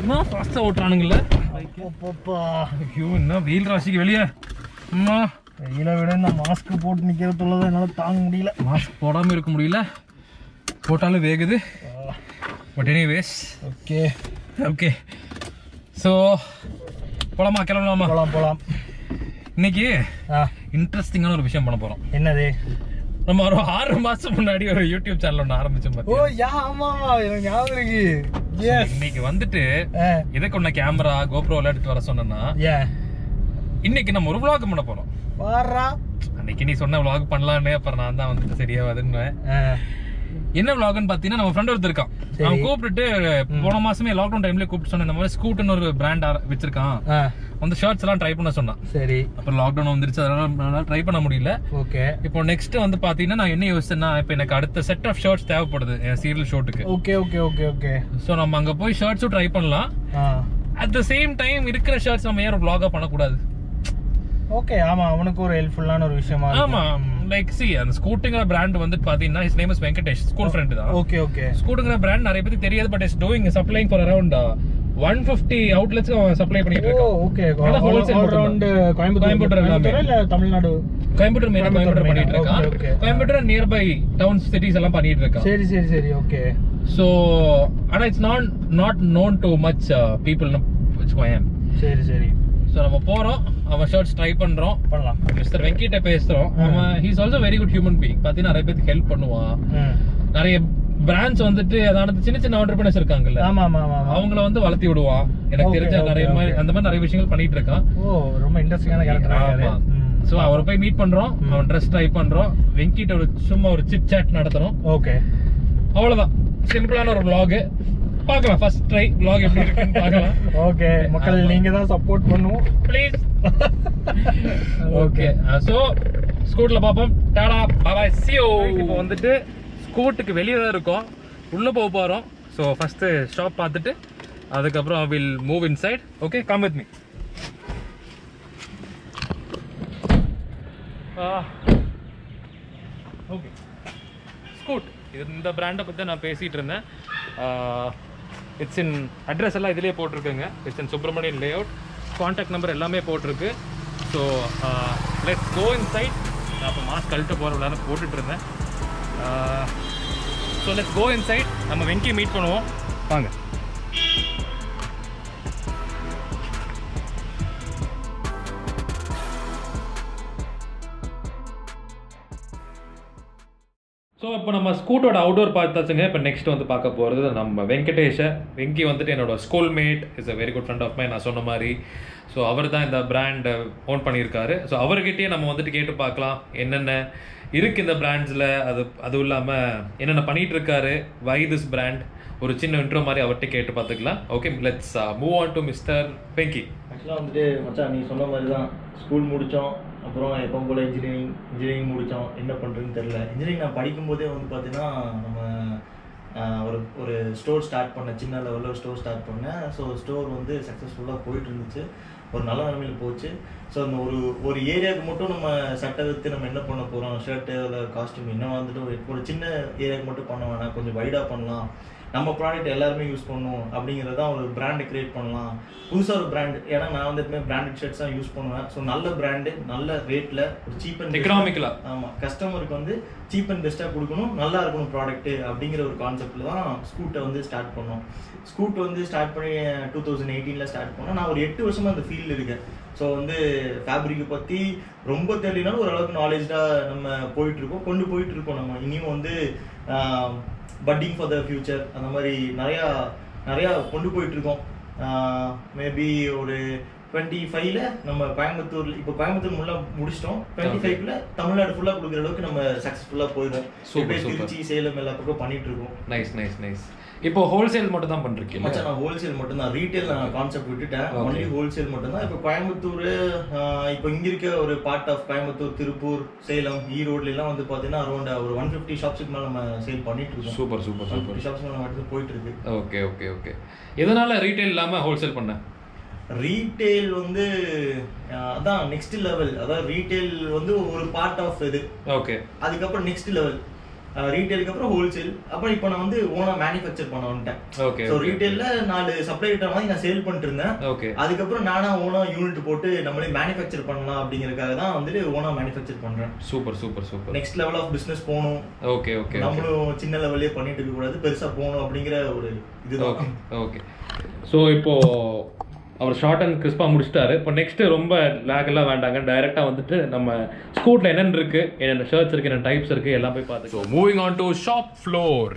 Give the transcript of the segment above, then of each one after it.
என்ன ஃபாஸ்டா ஓட்டுறானுங்கல்ல. ஐயோ என்ன வெயில் ராசிக்கு வெளியே. அம்மா வெயில விட இந்த மாஸ்க் போட்டு நிக்கிறதுள்ளதான் என்னால தாங்க முடியல. மாஸ்க் போடாம இருக்க முடியல, போட்டாலும் வேகுது. But anyways okay okay. So போலாமா, கிளம்பலாமா? போலாம். இன்னைக்கு இன்ட்ரெஸ்டிங்கான ஒரு விஷயம் பண்ண போறோம். என்னது? நம்ம ஒரு 6 மாசம் முன்னாடி ஒரு யூடியூப் சேனல் ஒன்று ஆரம்பிச்சோம். ஓ யா, ஆமா எனக்கு ஞாபகம் இருக்கு. இன்னைக்கு வந்துட்டு இதுக்கு ஒண்ணு கேமரா கோப்ரோ எடுத்து வர சொன்னா, இன்னைக்கு நம்ம ஒரு vlog பண்ண போறோம். அன்னைக்கு நீ சொன்ன vlog பண்ணலான்னு, அப்புறம் நான் தான் வந்துட்டு சரியா வருன்னு. என்ன vlogன்னு பாத்தீங்கன்னா, நம்ம ஃப்ரெண்ட் ஒருத்தர் இருக்கான். அவன் கூப்பிட்டு போன மாசமே லாக்டவுன் டைம்ல கூப்பிட்டு சொன்ன, இந்த மாதிரி ஸ்கூட்னு ஒரு பிராண்ட் வச்சிருக்கான், அந்த ஷர்ட்ஸ் எல்லாம் ட்ரை பண்ண சொன்னான். சரி, அப்புறம் லாக்டவுன் வந்துருச்சு, அதனால ட்ரை பண்ண முடியல. ஓகே. இப்போ நெக்ஸ்ட் வந்து பாத்தீங்கன்னா நான் என்ன யோசிச்சேன்னா, இப்போ எனக்கு அடுத்த செட் ஆஃப் ஷர்ட்ஸ் தேவைப்படுது என் சீரியல் ஷூட்டுக்கு. Okay okay okay okay. So நம்ம அங்க போய் ஷர்ட்ஸும் ட்ரை பண்ணலாம். அட் த சேம் டைம் இருக்கிற ஷர்ட்ஸ் நம்ம ஏன் vlog பண்ணக்கூடாது? ஓகே. ஆமா, அவனுக்கு ஒரு ஹெல்ப்ஃபுல்லான ஒரு விஷயமா இருக்கும். ஆமா, லைக் சி அந்த ஸ்கூட்டுங்கிற பிராண்ட் வந்து பாத்தீங்கன்னா, his name is Venkatesh, school friend தான். Okay okay. ஸ்கூட்டுங்கிற பிராண்ட் நிறைய பேருக்கு தெரியாது, but is doing supplying for around 150 outlets அவன் சப்ளை பண்ணிட்டு இருக்கான். ஓகே. ஹோல்சேல் அரௌண்ட் கோயம்புத்தூர் இல்ல தமிழ்நாடு? கோயம்புத்தூர் பண்ணிட்டு இருக்கான். கோயம்புத்தூர் நியர்பை டவுன்ஸ் சிட்டிஸ் எல்லாம் பண்ணிட்டு இருக்கான். சரி சரி சரி. ஓகே. சோ ஆனா it's not known to much people னு வெச்சுக்கோயேன். சரி சரி. சோ நம்ம போறோம், அவன் ஷர்ட்ஸ் ட்ரை பண்றோம். பண்ணலாம். மிஸ்டர் வெங்கிட்ட பேசுறோம். அவன் he is also very good human being. பாத்தீங்கன்னா நிறைய பேருக்கு ஹெல்ப் பண்ணுவான். நிறைய பிராண்ட்ஸ் வந்துட்டு அதாவது சின்ன சின்ன ஆண்டர்பிரினர்ஸ் இருக்காங்கல்ல, ஆமா ஆமா ஆமா, அவங்கள வந்து வளர்த்தி விடுவான். எனக்கு தெரிஞ்ச நிறைய அந்த மாதிரி நிறைய விஷயங்கள் பண்ணிட்டு இருக்கான். ஓ, ரொம்ப இன்ட்ரெஸ்டிங்கான கேரக்டர். ஆமா. சோ அவரை போய் மீட் பண்றோம், அவன் ட்ரெஸ் ட்ரை பண்றோம், வெங்கிட்ட ஒரு சும்மா ஒரு சிட் சாட் நடத்துறோம். ஓகே, அவ்வளவுதான். சிம்பிளான ஒரு vlog. பார்க்கலாம், ஃபர்ஸ்ட் ட்ரை vlog எப்படி இருக்குன்னு பார்க்கலாம். ஓகே மக்கள், நீங்க தான் சப்போர்ட் பண்ணுவோம் ப்ளீஸ். ஓகே, சோ ஸ்கூட்ல பாப்போம். Tata bye bye, see you. இப்போ வந்துட்டு ஸ்கூட்டுக்கு வெளியே தான் இருக்கோம், உள்ள போக போறோம். ஸோ ஃபர்ஸ்ட் ஷாப் பார்த்துட்டு அதுக்கப்புறம் will move inside. Okay, come with me. Okay, Scoot இந்த பிராண்டை பற்றி நான் பேசிகிட்டு இருந்தேன். இட்ஸ் இன் அட்ரஸ் எல்லாம் இதிலே போட்டிருக்குங்க. It's in Subramanian layout, contact number எல்லாமே போட்டிருக்கு. So let's go inside. நான் இப்போ மாஸ்க் கழட்ட போகிற விளையாட போட்டுட்டு இருந்தேன். So let's go inside. நம்ம வெங்கி மீட் பண்ணுவோம், வாங்க. ஸோ இப்போ நம்ம ஸ்கூட்டோட அவுட்டோர் பார்த்தாச்சுங்க. இப்போ நெக்ஸ்ட் வந்து பார்க்க போகிறது நம்ம வெங்கடேஷை. வெங்கி வந்துட்டு என்னோட ஸ்கூல்மேட், is a very good friend of my, நான் சொன்ன மாதிரி. ஸோ அவர் தான் இந்த பிராண்டை ஓன் பண்ணியிருக்காரு. ஸோ அவர்கிட்டயே நம்ம வந்துட்டு கேட்டு பார்க்கலாம் என்னென்ன இருக்குது இந்த பிராண்ட்ஸில், அதுவும் இல்லாமல் என்னென்ன பண்ணிகிட்டு இருக்காரு, வை திஸ் பிராண்ட். ஒரு சின்ன இன்ட்ரோ மாதிரி அவர்கிட்ட கேட்டு பார்த்துக்கலாம். Okay, let's move on to mister Venky. ஆக்சுவலாக வந்துட்டு மச்சான் நீ சொன்ன மாதிரி தான், ஸ்கூல் முடித்தோம், அப்புறம் எப்போ போல் இன்ஜினியரிங் முடித்தோம். என்ன பண்ணுறதுன்னு தெரில. இன்ஜினியரிங் நான் படிக்கும்போதே வந்து பார்த்தீங்கன்னா நம்ம ஒரு ஸ்டோர் ஸ்டார்ட் பண்ணேன், சின்ன லெவலில் ஒரு ஸ்டோர் ஸ்டார்ட் பண்ணேன். ஸோ ஸ்டோர் வந்து சக்ஸஸ்ஃபுல்லாக போயிட்டு இருந்துச்சு, ஒரு நல்ல நிலைமையில் போச்சு. ஸோ அந்த ஒரு ஏரியாவுக்கு மட்டும் நம்ம சட்டை விற்று நம்ம என்ன பண்ண போகிறோம், ஷர்ட்டு காஸ்டியூம் என்ன வந்துட்டு ஒரு சின்ன ஏரியாவுக்கு மட்டும் பண்ண வேணாம், கொஞ்சம் வைடாக பண்ணலாம், நம்ம ப்ராடக்ட் எல்லாருமே யூஸ் பண்ணணும் அப்படிங்கிறது தான் ஒரு பிராண்டை கிரியேட் பண்ணலாம். புதுசாக ஒரு பிராண்ட், ஏன்னா நான் வந்து எப்பவுமே பிராண்டட் ஷர்ட்ஸ் தான் யூஸ் பண்ணுவேன். ஸோ நல்ல பிராண்டு, நல்ல ரேட்டில், ஒரு சீப் அண்ட் எக்கனாமிக்கலாக, ஆமாம், கஸ்டமருக்கு வந்து சீப் அண்ட் பெஸ்ட்டாக கொடுக்கணும், நல்லா இருக்கணும் ப்ராடக்ட்டு அப்படிங்கிற ஒரு கான்செப்டில் தான் ஸ்கூட்டை வந்து ஸ்டார்ட் பண்ணோம். ஸ்கூட் வந்து ஸ்டார்ட் பண்ணி 2018 ஸ்டார்ட் பண்ணோம். நான் ஒரு 8 வருஷமாக அந்த ஃபீல்டில் இருக்கேன். ஸோ வந்து ஃபேப்ரிக்கை பற்றி ரொம்ப தெரியலனாலும் ஓரளவுக்கு நாலேஜாக நம்ம போயிட்டுருக்கோம், கொண்டு போயிட்டுருக்கோம். நம்ம இனியும் வந்து பட்டிங் ஃபார் த ஃபியூச்சர் அந்த மாதிரி நிறையா கொண்டு போயிட்டுருக்கோம். மேபி ஒரு 25ல நம்ம கோயம்புத்தூர், இப்போ கோயம்புத்தூர் முடிச்சிட்டோம். 25ல தமிழ்நாடு ஃபுல்லாக கொடுக்குற அளவுக்கு நம்ம சக்ஸஸ்ஃபுல்லாக போயிடும். திருச்சி, சேலம் எல்லா பக்கம் பண்ணிட்டு இருக்கோம். Nice nice nice. இப்போ ஹோல்சேல் மட்டும் தான் பண்றீங்க? மச்சான் நான் ஹோல்சேல் மட்டும் தான், ரீட்டைல் நான் கான்செப்ட் விட்டுட்டேன். ஒன்லி ஹோல்சேல் மட்டும் தான். இப்போ கோயம்புத்தூர், இப்போ இங்க இருக்க ஒரு பார்ட் ஆஃப் கோயம்புத்தூர், திருப்பூர், சேலம், ஈரோடுல எல்லாம் வந்து பாத்தீங்கன்னா அரௌண்ட் ஒரு 150 ஷாப்ஸ்க்கு மேல நம்ம சேல் பண்ணிட்டு இருக்கோம். Super super super. ஷாப்ஸ் மேல மட்டும் போயிட்டு இருக்கு. Okay okay okay. எதனால ரீட்டைல் இல்லாம ஹோல்சேல் பண்ண? ரீட்டைல் வந்து அதான் நெக்ஸ்ட் லெவல். அதாவது ரீட்டைல் வந்து ஒரு பார்ட் ஆஃப் இது. ஓகே. அதுக்கப்புறம் நெக்ஸ்ட் லெவல் ரீட்டைலுக்கு அப்புறம் ஹோல்சேல், அப்புறம் இப்போ நான் வந்து ஓனா மேனுஃபேக்சர் பண்ண வந்துட்டேன். ஓகே. ஸோ ரீட்டைல்ல 4 சப்ளைட்டர் மாதிரி நான் சேல் பண்ணிட்டு இருந்தேன். ஓகே. அதுக்கப்புறம் நானா ஓனா யூனிட் போட்டு நம்மளே மேனுஃபேக்சர் பண்ணலாம் அப்படிங்கறதுக்காக தான் வந்துட்டு ஓனா மேனுஃபேக்சர் பண்றேன். Super super super. Next level of business போகணும். Okay okay. நம்மளும் சின்ன லெவல்லே பண்ணிட்டு இருக்க கூடாது, பெருசா போகணும் அப்படிங்கிற ஒரு இதுதான். ஓகே. ஸோ இப்போ அவர் ஷார்ட் அண்ட் கிறிஸ்பாக முடிச்சிட்டாரு. இப்போ நெக்ஸ்ட்டு ரொம்ப லேக் எல்லாம் வேண்டாங்க, டைரெக்டாக வந்துட்டு நம்ம ஸ்கூட்டில் என்னென்ன இருக்குது, என்னென்ன ஷர்ட்ஸ் இருக்குது, என்னென்ன டைப்ஸ் இருக்குது எல்லாம் போய் பார்த்து. So moving on to shop floor.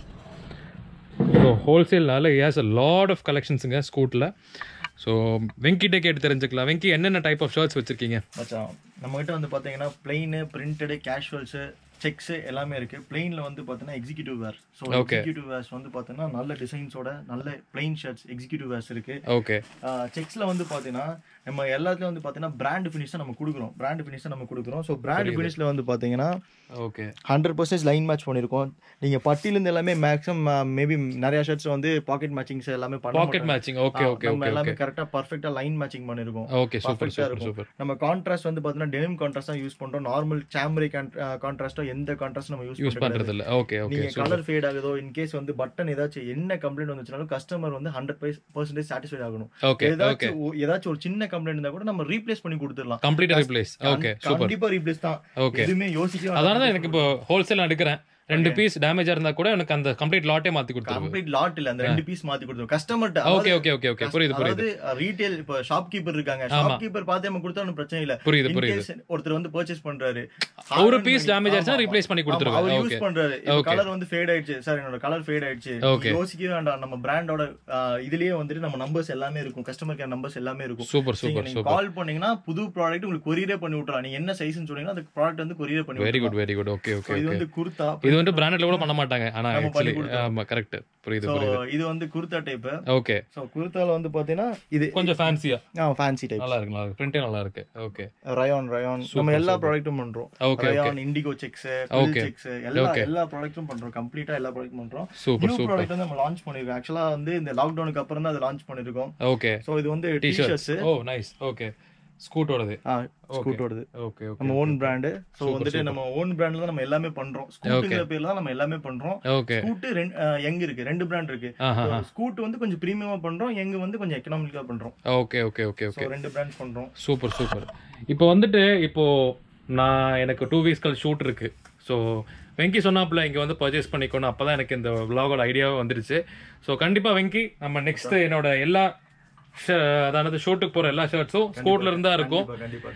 So ஹோல்சேல்னால ஹேஸ் அ லாட் ஆஃப் கலெக்ஷன்ஸுங்க ஸ்கூட்டில். ஸோ வெங்கிட்டே கேட்டு தெரிஞ்சுக்கலாம். வெங்கி, என்னென்ன டைப் ஆஃப் ஷர்ட்ஸ் வச்சுருக்கீங்க? மச்சான் நம்மகிட்ட வந்து பார்த்தீங்கன்னா பிளெயின், பிரிண்டடு, கேஷுவல்ஸு, செக்ஸ் எல்லாமே இருக்கு. பிளெயின்ல வந்து பார்த்தீங்கன்னா executive wear. So executive wears வந்து பார்த்தீங்கன்னா நல்ல டிசைன்ஸோட நல்ல பிளெயின் ஷர்ட்ஸ் எக்ஸிக்யூட்டிவ் வேர்ஸ் இருக்கு. ஓகே. செக்ஸ்ல வந்து பார்த்தீங்கன்னா நம்ம எல்லாத்துலயும் வந்து பார்த்தீங்கன்னா பிராண்ட் ஃபினிஷ் நம்ம கொடுக்குறோம். ஸோ பிராண்ட் ஃபினிஷ்ல வந்து பார்த்தீங்கன்னா ஓகே 100% லைன் மேட்ச் பண்ணியிருக்கோம். நீங்க பட்டியிலேருந்து எல்லாமே மேக்ஸிமம் மேபி நிறைய ஷர்ட்ஸ் வந்து பாக்கெட் மேட்சிங்ஸ் எல்லாமே பாக்கெட் மேட்சிங். Okay okay. நம்ம எல்லாமே கரெக்டா பர்ஃபெக்ட்டா லைன் மேட்சிங் பண்ணிருக்கோம். Okay, super super. நம்ம கான்ட்ராஸ்ட் வந்து பார்த்தீங்கன்னா டெனிம் கான்ட்ராஸ்ட் தான் யூஸ் பண்றோம். நார்மல் சாம்ரி கான்ட்ராஸ்டோ எந்த கான்ட்ராஸ்ட் நம்ம யூஸ் பண்றது இல்ல. Okay okay. நீங்க கலர் ஃபேட் ஆகுதோ, இன் கேஸ் வந்து பட்டன் ஏதாச்சும் என்ன கம்ப்ளைண்ட் வந்துச்சுனாலும் கஸ்டமர் வந்து 100% சாட்டிஸ்ஃபைட் ஆகணும். ஓகே. ஏதாச்சும் ஒரு சின்ன கம்ப்ளைண்ட் இருந்தா கூட நம்ம ரீப்ளேஸ் பண்ணி கொடுத்துடலாம். கம்ப்ளீட்டா ரீப்ளேஸ். Okay, super. கண்டிப்பா ரீப்ளேஸ் தான். ஓகே. எதுமே யோசிக்க. அதான தான் எனக்கு இப்போ ஹோல்சேல் எடுக்கிறேன். 2 பீஸ் டேமேஜா இருந்தா கூட எனக்கு அந்த கம்ப்ளீட் லாட்டே மாத்தி கொடுத்துருங்க. கம்ப்ளீட் லாட் இல்ல, அந்த 2 பீஸ் மாத்தி கொடுத்துருவோம் கஸ்டமர்ட்ட. Okay okay okay okay. புரியுது. ரீட்டைல் இப்ப ஷாப் கீப்பர் இருக்காங்க. ஷாப் கீப்பர் பார்த்து நம்ம கொடுத்தா ஒன்றும் பிரச்சனை இல்ல. புரியுது. ஒருத்தர் வந்து பர்ச்சேஸ் பண்றாரு, ஒரு பீஸ் டேமேஜ் ஆச்சா ரீப்ளேஸ் பண்ணி கொடுத்துருவாங்க. அவர் யூஸ் பண்றாரு, கலர் வந்து ஃபேட் ஆயிடுச்சு சார், என்னோட கலர் ஃபேட் ஆயிடுச்சு. யோசிக்கவே வேண்டாம், நம்ம பிராண்டோட இதுலயே வந்துட்டு நம்ம நம்பர்ஸ் எல்லாமே இருக்கும், கஸ்டமர் கேர் நம்பர்ஸ் எல்லாமே இருக்கும். Super super. நீங்க கால் பண்ணீங்கன்னா புது ப்ராடக்ட் உங்களுக்கு கொரியரே பண்ணி விட்டுறலாம். நீங்க என்ன சைஸ்னு சொன்னீங்கன்னா அந்த ப்ராடக்ட் வந்து கொரியர் பண்ணி. Very good. Okay okay. இது வந்து குர்தா. இது வந்து பிராண்டட்ல கூட பண்ண மாட்டாங்க, ஆனா एक्चुअली ஆமா கரெக்ட். புரியுது. இது வந்து குர்தா டைப். ஓகே. சோ குர்தால வந்து பாத்தீனா இது கொஞ்சம் ஃபேன்சியா. Fancy type. நல்லா இருக்கு. பிரிண்ட் நல்லா இருக்கு. ஓகே. ரயான் நம்ம எல்லா ப்ராடக்ட்டும் பண்றோம். ரயான், இண்டிகோ செக்ஸ், பில் செக்ஸ் எல்லா ப்ராடக்ட்டும் பண்றோம். கம்ப்ளீட்டா எல்லா ப்ராடக்ட்டும் பண்றோம். நியூ ப்ராடக்ட் வந்து நம்ம லான்ச் பண்ணிருக்கோம். एक्चुअली வந்து இந்த லாக்டவுனுக்கு அப்புறம் தான் அதை லான்ச் பண்ணிருக்கோம். ஓகே. சோ இது வந்து டி-ஷர்ட்ஸ். Oh nice. ஓகே. ஸ்கூட்டோடது. ஸ்கூட்டோடது. Okay okay. நம்ம ஓன் பிராண்ட். சோ வந்துட்டு நம்ம ஓன் பிராண்ட்ல தான் நம்ம எல்லாமே பண்றோம். ஸ்கூட்ங்கிற பேர்ல தான் நம்ம எல்லாமே பண்றோம். ஸ்கூட் யங் இருக்கு, 2 பிராண்ட் இருக்கு. ஸ்கூட் வந்து கொஞ்சம் பிரீமியமா பண்றோம், யங் வந்து கொஞ்சம் எகனாமிக்கலா பண்றோம். Okay okay okay okay. 2 brands பண்றோம். சூப்பர். இப்போ வந்துட்டு நான் எனக்கு 2 வீக்ஸ் கழிச்சு ஷூட் இருக்கு. ஸோ வெங்கி சொன்னாப்புல இங்கே வந்து பர்ச்சேஸ் பண்ணிக்கணும். அப்போ தான் எனக்கு இந்த விலாகோட ஐடியாவே வந்துடுச்சு. ஸோ கண்டிப்பாக வெங்கி நம்ம நெக்ஸ்ட் என்னோட எல்லா அதாவது ஷூட்டுக்கு போகிற எல்லா ஷர்ட்ஸும் ஸ்கூட்ல இருந்தா இருக்கும்.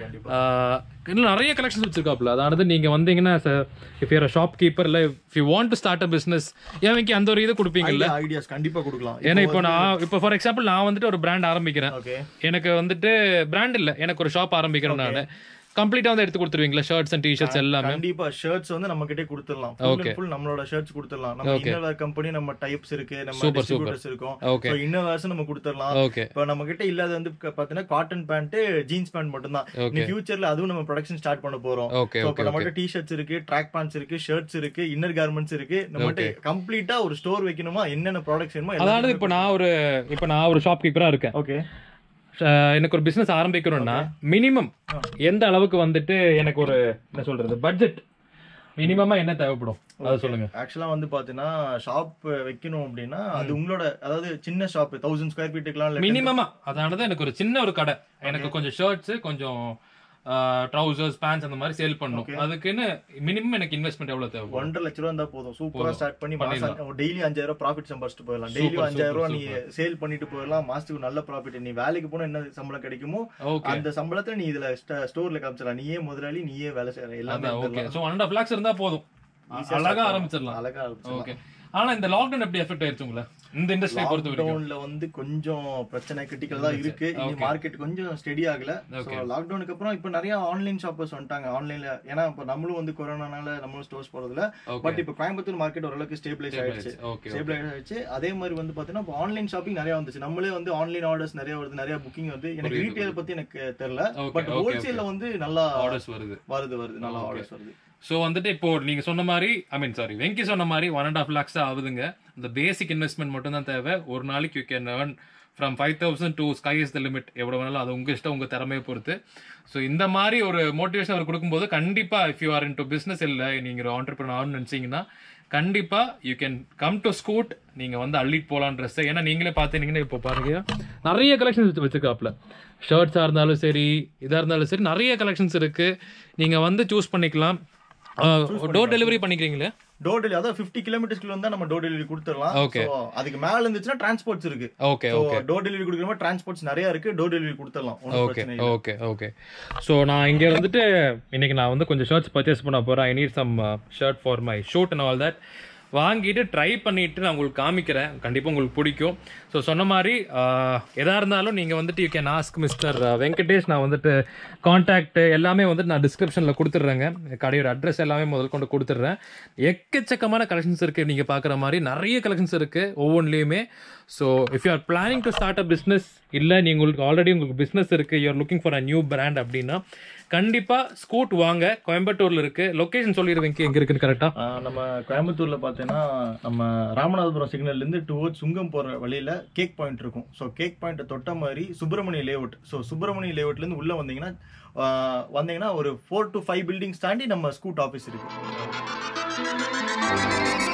இன்னும் நிறைய கலெக்ஷன்ஸ் வச்சிருக்காப்புல. அதாவது நீங்கள் வந்தீங்கன்னா இஃப் யூர் ஷாப் கீப்பர் இல்லை if you want to start a business, ஏன் வெங்கி அந்த ஒரு இது கொடுப்பீங்கல்ல ஐடியாஸ் கண்டிப்பாக கொடுக்கலாம். ஏன்னா இப்போ ஃபார் எக்ஸாம்பிள் நான் வந்துட்டு ஒரு பிராண்ட் ஆரம்பிக்கிறேன். எனக்கு வந்துட்டு பிராண்ட் இல்லை, எனக்கு ஒரு ஷாப் ஆரம்பிக்கிறேன். நான் கம்ப்ளீட்டா வந்து எடுத்து கொடுத்துருவீங்களா ஷர்ட்ஸ் அண்ட் டி-ஷர்ட்ஸ் எல்லாமே? கண்டிப்பா ஷர்ட்ஸ் வந்து நம்ம கிட்டே கொடுத்துடலாம். ஃபுல் நம்மளோட ஷர்ட்ஸ் கொடுத்துடலாம். நம்ம இன்னர்வேர் கம்பெனி நம்ம டைப்ஸ் இருக்கு, நம்ம டிஸ்ட்ரிபியூட்டர்ஸ் இருக்கும். சோ இன்னர்வேர்ஸ் நம்ம கொடுத்துடலாம். இப்போ நம்ம கிட்ட இல்லாத வந்து பாத்தீங்கன்னா காட்டன் பேண்ட், ஜீன்ஸ் பேண்ட் மட்டும் தான். இந்த ஃபியூச்சர்ல அதுவும் நம்ம ப்ரொடக்ஷன் ஸ்டார்ட் பண்ண போறோம். சோ இப்போ நம்ம டி-ஷர்ட்ஸ் இருக்கு, ட்ராக் பேண்ட்ஸ் இருக்கு, ஷர்ட்ஸ் இருக்கு, இன்னர் கார்மெண்ட்ஸ் இருக்கு. நம்ம கம்ப்ளீட்டா ஒரு ஸ்டோர் வைக்கணுமா, என்னென்ன ப்ராடக்ட்ஸ் வேணுமோ. அதாவது இப்போ நான் ஒரு ஷாப் கீப்பரா இருக்கேன். ஓகே. எனக்கு ஒரு பிசினஸ் ஆரம்பிக்கணும்னா மினிமம் எந்த அளவுக்கு வந்துட்டு எனக்கு ஒரு என்ன சொல்றது பட்ஜெட் மினிமமா என்ன தேவைப்படும் அதை சொல்லுங்க. ஆக்சுவலா வந்து பாத்தீங்கன்னா ஷாப் வைக்கணும் அப்படின்னா அது உங்களோட, அதாவது சின்ன ஷாப் 1000 ஸ்கொயர் ஃபீட்டுக்குலாம் மினிமமா. அதாவது எனக்கு ஒரு சின்ன ஒரு கடை, எனக்கு கொஞ்சம் ஷர்ட்ஸ், கொஞ்சம் ட்ரவுசர்ஸ், பேண்ட்ஸ் அந்த மாதிரி சேல் பண்ணும். அதுக்குன்னு மினிமம் எனக்கு இன்வெஸ்ட்மெண்ட் எவ்வளவு தேவை? 1.5 லட்சம் ரூபா இருந்தா போதும். சூப்பரா ஸ்டார்ட் பண்ணி டெய்லி 5000 ப்ராஃபிட் சம்பாதிச்சுட்டு போயிடலாம். டெய்லி 5000 நீ சேல் பண்ணிட்டு போயிடலாம். மாசத்துக்கு நல்ல ப்ராஃபிட். நீ வேலைக்கு போனா என்ன சம்பளம் கிடைக்குமோ அந்த சம்பளத்தை நீ இதுல ஸ்டோர்ல காமிச்சிடலாம். நீயே முதலாளி, நீயே வேலை செய்யற எல்லாமே. ஓகே. சோ 1.5 lakhs இருந்தா போதும், அழகா ஆரம்பிச்சிடலாம். ஓகே. ஆனா இந்த லாக்டவுன் எப்படி எஃபெக்ட் ஆயிருச்சு உங்களை இந்த இண்டஸ்ட்ரி பொறுத்த வரைக்கும்? லாக்டவுன்ல வந்து கொஞ்சம் பிரச்சனை கிரிட்டிக்கல் தான் இருக்கு. இந்த மார்க்கெட் கொஞ்சம் ஸ்டெடி ஆகல. சோ லாக்டவுனுக்கு அப்புறம் இப்ப நிறைய ஆன்லைன் ஷாப்பர்ஸ் வந்துட்டாங்க. ஆன்லைன்ல ஏன்னா இப்ப நம்மளும் வந்து கொரோனானால நம்மளும் ஸ்டோர்ஸ் போறதுல, பட் இப்ப கோயம்புத்தூர் மார்க்கெட் ஓரளவுக்கு ஸ்டேபிளைஸ் ஆயிடுச்சு. அதே மாதிரி வந்து பாத்தீங்கன்னா இப்போ ஆன்லைன் ஷாப்பிங் நிறைய வந்துச்சு. நம்மளே வந்து ஆன்லைன் ஆர்டர்ஸ் நிறைய வருது, நிறைய புக்கிங் வருது. எனக்கு ரீட்டைல் பத்தி எனக்கு தெரியல, பட் ஹோல்சேல்ல வந்து நல்லா ஆர்டர்ஸ் வருது நல்லா ஆர்டர்ஸ் வருது. ஸோ வந்துட்டு இப்போ நீங்க சொன்ன மாதிரி வெங்கி சொன்ன மாதிரி 1.5 lakhs ஆகுதுங்க. இந்த பேசிக் இன்வெஸ்ட்மெண்ட் மட்டும் தான் தேவை. ஒரு நாளைக்கு you can earn from 5,000 to sky is the limit. எவ்வளோ வேணாலும் அது உங்கள் இஷ்டம், உங்கள் திறமையை பொறுத்து. ஸோ இந்த மாதிரி ஒரு மோட்டிவேஷன் அவர் கொடுக்கும்போது கண்டிப்பாக if you are into business இல்லை, நீங்கள் ஒரு ஆண்டர்பிரினர் ஆகணும்னு நினச்சிங்கன்னா கண்டிப்பாக you can come to Scoot. நீங்கள் வந்து அள்ளிட்டு போகலாம் ட்ரெஸ்ஸை. ஏன்னா நீங்களே பார்த்துட்டீங்கன்னா இப்போ பாருங்க நிறைய கலெக்ஷன்ஸ் வச்சுருக்காப்புல. ஷர்ட்ஸாக இருந்தாலும் சரி, இதாக இருந்தாலும் சரி, நிறைய கலெக்ஷன்ஸ் இருக்குது. நீங்கள் வந்து சூஸ் பண்ணிக்கலாம். டோர் டெலிவரி பண்ணிக்கிறீங்களே? டோர் டெலிவரி அதாவது 50 கிலோமீட்டர்ஸ்க்குள்ள வந்தா நம்ம டோர் டெலிவரி கொடுத்துடலாம். ஓகே. அதுக்கு மேல இருந்துச்சுன்னா டிரான்ஸ்போர்ட்ஸ் இருக்கு. Okay okay. டோர் டெலிவரி கொடுக்குற மாதிரி டிரான்ஸ்போர்ட்ஸ் நிறைய இருக்கு. டோர் டெலிவரி கொடுத்துடலாம். Okay okay okay. ஸோ நான் இங்கே வந்துட்டு இன்னைக்கு நான் வந்து கொஞ்சம் ஷர்ட்ஸ் பர்ச்சேஸ் பண்ண போகிறேன். I need some shirt for my shoot and all that. வாங்கிட்டு ட்ரை பண்ணிவிட்டு நான் உங்களுக்கு காமிக்கிறேன். கண்டிப்பாக உங்களுக்கு பிடிக்கும். ஸோ சொன்ன மாதிரி எதாக இருந்தாலும் நீங்கள் வந்துட்டு you can ask mister Venkatesh. நான் வந்துட்டு கான்டாக்ட் எல்லாமே வந்துட்டு நான் டிஸ்கிரிப்ஷனில் கொடுத்துட்றேங்க. கடையோட அட்ரஸ் எல்லாமே முதல் கொண்டு கொடுத்துட்றேன். எக்கச்சக்கமான கலெக்ஷன்ஸ் இருக்குது. நீங்கள் பார்க்குற மாதிரி நிறைய கலெக்ஷன்ஸ் இருக்குது ஒவ்வொன்றிலையுமே. So if you are planning to start a business, இல்லை நீங்கள் உங்களுக்கு ஆல்ரெடி உங்களுக்கு பிஸ்னஸ் இருக்குது, you are looking for a new brand அப்படின்னா கண்டிப்பாக ஸ்கூட் வாங்க. கோயம்புத்தூரில் இருக்குது. லொக்கேஷன் சொல்லிடுவேங்க எங்கே இருக்குன்னு கரெக்டாக. நம்ம கோயம்புத்தூரில் பார்த்தீங்கன்னா நம்ம ராமநாதபுரம் சிக்னல்லேருந்து டுவர்ட்ஸ் சுங்கம் போகிற வழியில் கேக் பாயிண்ட் இருக்கும். ஸோ கேக் பாயிண்ட்டை தொட்ட மாதிரி சுப்பிரமணிய லேஅவுட். ஸோ சுப்பிரமணிய லேஅவுட்லேருந்து உள்ளே வந்தீங்கன்னா ஒரு 4 to 5 பில்டிங்ஸ் தாண்டி நம்ம ஸ்கூட் ஆஃபீஸ் இருக்குது.